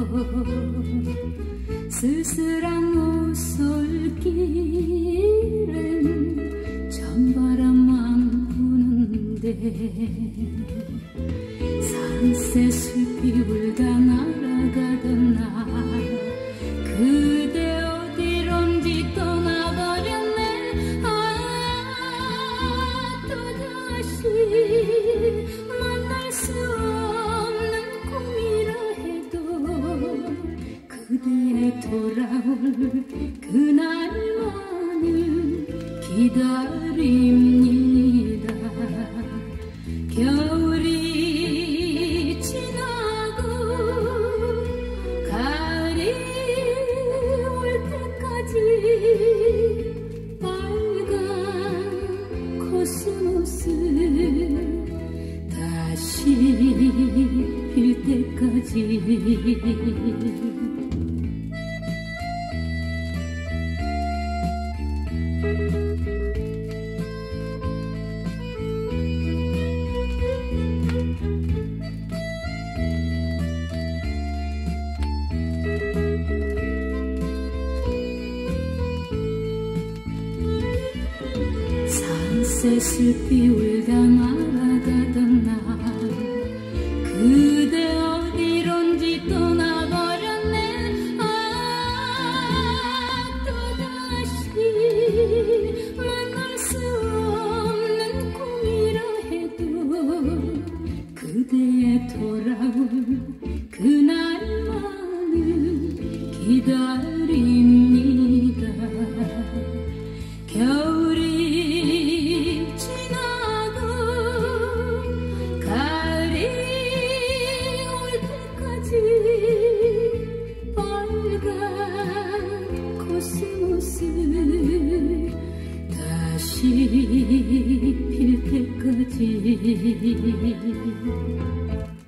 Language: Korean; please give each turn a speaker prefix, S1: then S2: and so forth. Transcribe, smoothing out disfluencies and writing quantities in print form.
S1: 쓸쓸한 오솔길은 찬바람만 부는데 산새 숲이 울다 날아가던 날 그대 어디론지 떠나버렸네. 또다시 만날 수 없는 꿈이라 해도 그대의 돌아올 그날만을 기다립니다. 겨울이 지나고 가을이 올 때까지 빨간 코스모스 다시 필 때까지. 산새 숲이 울다 날아가던 날 그대 어디론지 떠나버렸네. 또다시 만날 수 없는 꿈이라 해도 그대의 돌아올 그날만을 기다립니다. 겨울이 지나고 가을이 올 때까지 빨간 코스모스 다시 필 때까지.